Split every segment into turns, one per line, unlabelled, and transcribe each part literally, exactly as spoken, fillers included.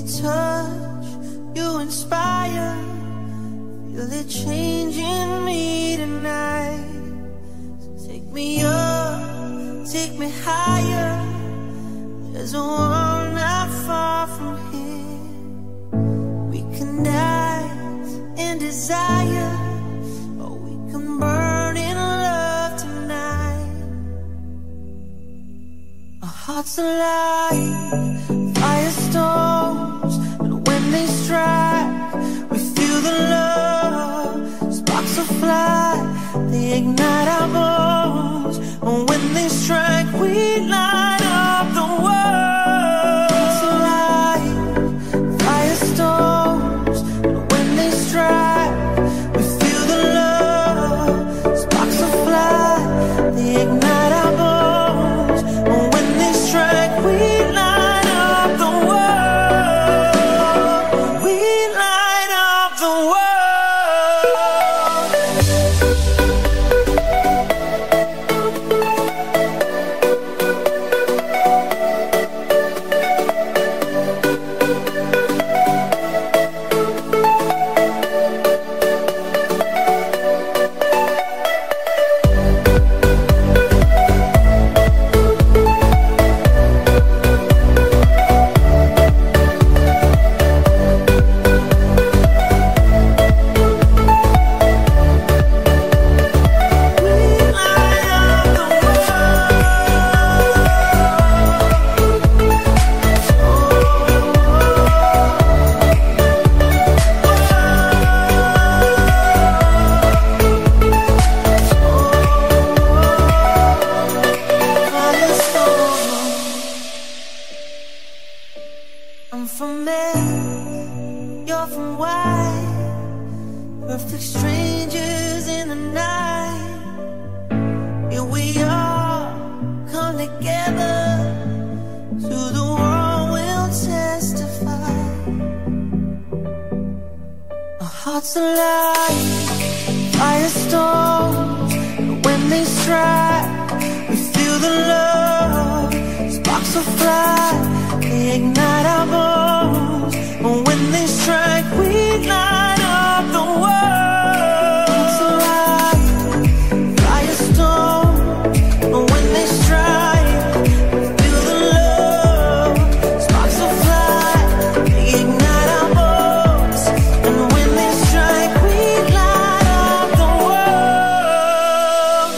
touch, you inspire. Feel it changing me tonight. So take me up, take me higher. There's a world not far from here. We can dance in desire, or we can burn in love tonight. Our hearts alive, firestorms, and when they strike, we feel the love. Sparks will fly, they ignite our bones, and when they strike, we light up the world. Hearts alive, firestorms, and when they strike, we feel the love. Sparks will fly, they ignite our bones, and when they strike, we light up the world. We light up the world. I'm from Mary, you're from Y, perfect strangers in the night. Here we are, come together, to the world we'll testify. Our hearts alive, firestorms, and when they strike, we feel the love. Sparks will fly, they ignite our bones, and when they strike, we light up the world. It's alive, firestorm, and when they strike, we feel the love. Sparks will fly, they ignite our bones, and when they strike, we light up the world.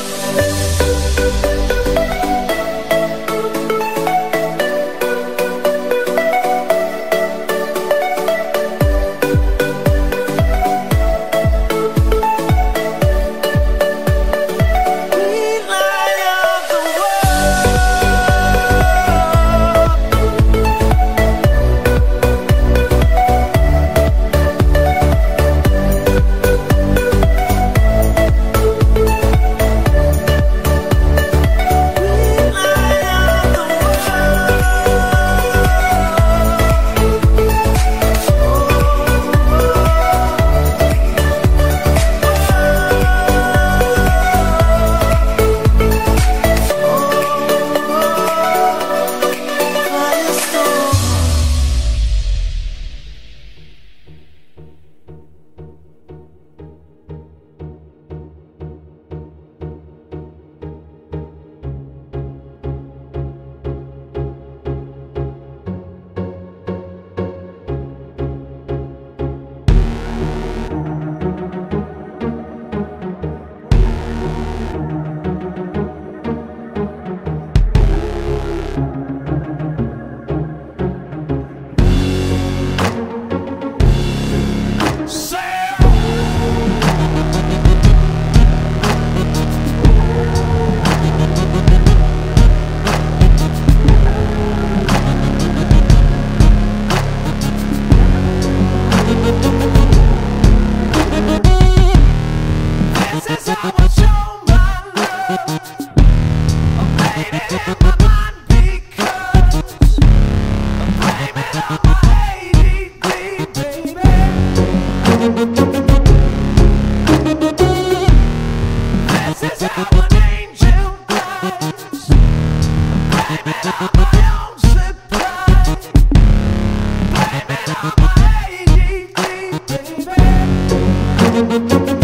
We'll be right back.